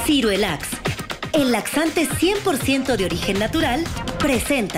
Ciruelax, el laxante 100% de origen natural, presenta.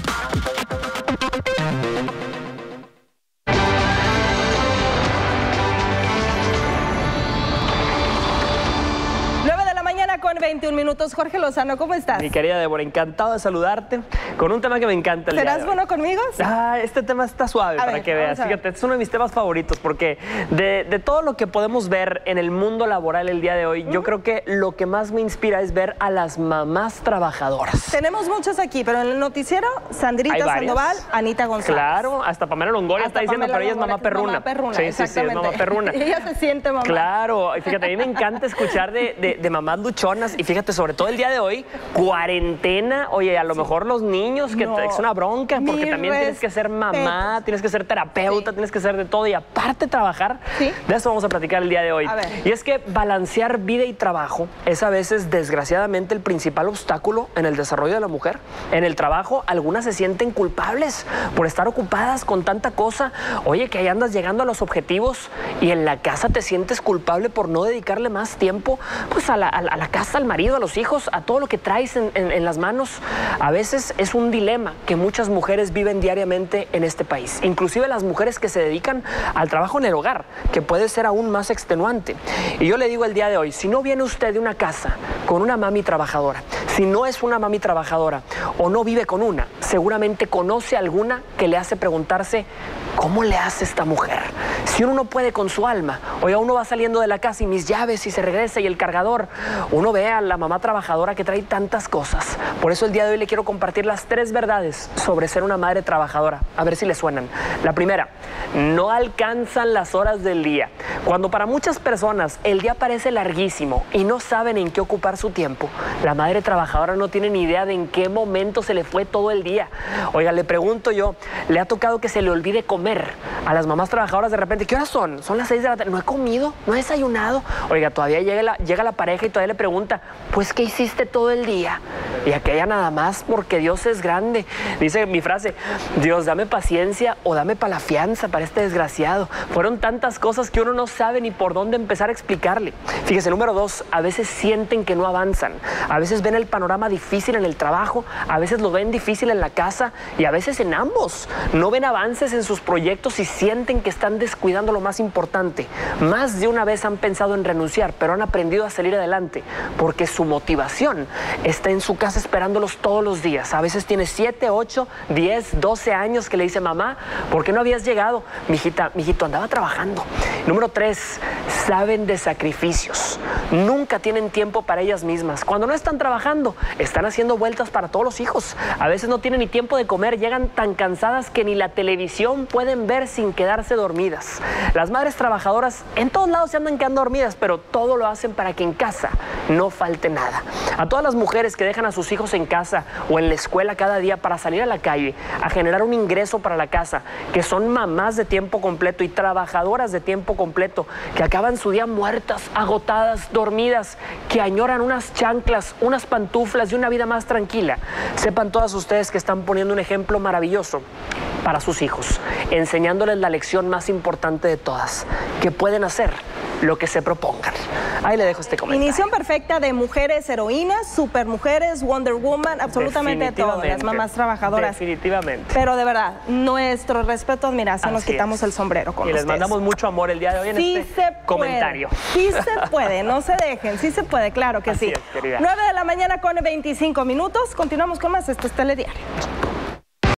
Con 21 minutos. Jorge Lozano, ¿cómo estás? Mi querida Débora, encantado de saludarte con un tema que me encanta. ¿Serás bueno conmigo? Sí. Este tema está suave para que veas. Fíjate, es uno de mis temas favoritos porque de todo lo que podemos ver en el mundo laboral el día de hoy, yo creo que lo que más me inspira es ver a las mamás trabajadoras. Tenemos muchas aquí, pero en el noticiero, Sandrita Sandoval, Anita González. Claro, hasta Pamela Longoria está diciendo, pero ella es mamá perruna. Mamá perruna, sí, sí, es mamá perruna. Ella se siente mamá. Claro, y fíjate, a mí me encanta escuchar de mamás luchonas. Y fíjate, sobre todo el día de hoy, cuarentena, oye, a lo mejor los niños, que es una bronca, porque también tienes que ser mamá, tienes que ser terapeuta, tienes que ser de todo y aparte trabajar. De eso vamos a platicar el día de hoy. Y es que balancear vida y trabajo es a veces, desgraciadamente, el principal obstáculo en el desarrollo de la mujer. En el trabajo, algunas se sienten culpables por estar ocupadas con tanta cosa. Oye, que ahí andas llegando a los objetivos y en la casa te sientes culpable por no dedicarle más tiempo, pues a la casa, al marido, a los hijos, a todo lo que traes en las manos. A veces es un dilema que muchas mujeres viven diariamente en este país, inclusive las mujeres que se dedican al trabajo en el hogar, que puede ser aún más extenuante. Y yo le digo el día de hoy, si no viene usted de una casa con una mami trabajadora, si no es una mami trabajadora o no vive con una, seguramente conoce alguna que le hace preguntarse, ¿cómo le hace esta mujer? Si uno no puede con su alma, oiga, uno va saliendo de la casa y mis llaves y se regresa y el cargador, uno ve a la mamá trabajadora que trae tantas cosas. Por eso el día de hoy le quiero compartir las 3 verdades sobre ser una madre trabajadora, a ver si le suenan. La primera, no alcanzan las horas del día. Cuando para muchas personas el día parece larguísimo y no saben en qué ocupar su tiempo, la madre trabajadora no tiene ni idea de en qué momento se le fue todo el día. Oiga, le pregunto yo, ¿le ha tocado que se le olvide comer? A las mamás trabajadoras de repente, ¿qué horas son? Son las 6 de la tarde, no he comido, no he desayunado. Oiga, todavía llega la pareja y todavía le pregunta, pues, ¿qué hiciste todo el día? Y aquella nada más, porque Dios es grande. Dice mi frase, Dios, dame paciencia o dame para la fianza para este desgraciado. Fueron tantas cosas que uno no sabe ni por dónde empezar a explicarle. Fíjese, número 2, a veces sienten que no avanzan. A veces ven el panorama difícil en el trabajo, a veces lo ven difícil en la casa y a veces en ambos. No ven avances en sus proyectos y sienten que están descuidando lo más importante. Más de una vez han pensado en renunciar, pero han aprendido a salir adelante porque su motivación está en su casa esperándolos todos los días. A veces tiene 7, 8, 10, 12 años que le dice, mamá, ¿por qué no habías llegado? Mijito, andaba trabajando. Número 3, saben de sacrificios. Nunca tienen tiempo para ellas mismas. Cuando no están trabajando, están haciendo vueltas para todos los hijos. A veces no tienen ni tiempo de comer, llegan tan cansadas que ni la televisión pueden ver sin quedarse dormidas. Las madres trabajadoras en todos lados se andan quedando dormidas, pero todo lo hacen para que en casa no falte nada. A todas las mujeres que dejan a sus hijos en casa o en la escuela cada día para salir a la calle, a generar un ingreso para la casa, que son mamás de tiempo completo y trabajadoras de tiempo completo, que acaban su día muertas, agotadas, dormidas, que añoran unas chanclas, unas pantuflas y una vida más tranquila. Sepan todas ustedes que están poniendo un ejemplo maravilloso para sus hijos, enseñándoles la lección más importante de todas, que pueden hacer lo que se propongan. Ahí le dejo este comentario. Inición perfecta de mujeres heroínas, supermujeres, Wonder Woman, absolutamente todo, las mamás trabajadoras. Definitivamente. Pero de verdad, nuestro respeto, admiración, nos quitamos el sombrero con ustedes. Y les mandamos mucho amor el día de hoy en este comentario. Sí se puede, no se dejen, sí se puede, claro que sí. Así es, querida. 9 de la mañana con 25 minutos, continuamos con más, esto es Telediario.